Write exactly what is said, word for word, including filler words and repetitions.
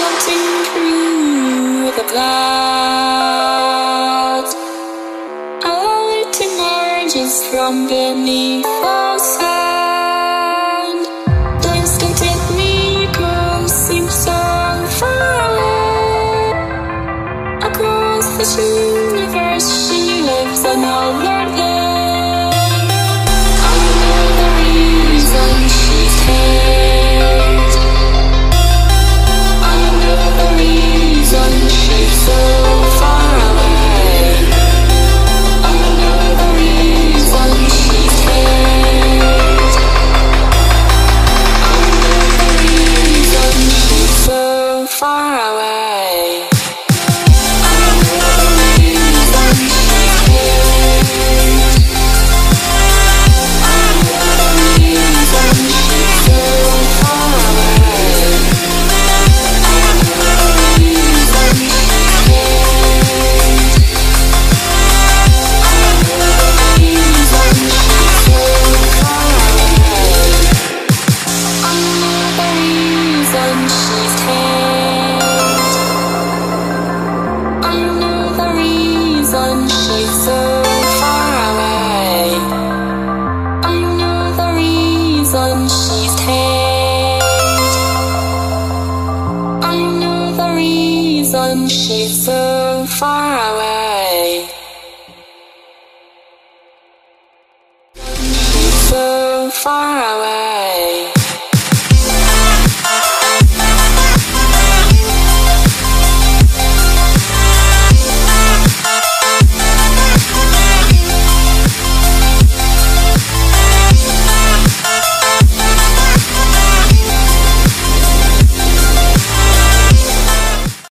floating through the clouds. A light emerges from beneath the sand. The instant it me goes seems so far away. Across this universe she lives another day. I know the reason she's here. I know the reason she's so far away. I know the reason she's here. I know the reason she's so far away. I know the reason she's here. I know the reason she's so far away. I know the reason she's here. I know the reason she's so far away. I know the reason she's here. I know the reason she's so far away. I know the reason she's here. I know the reason she's so far away.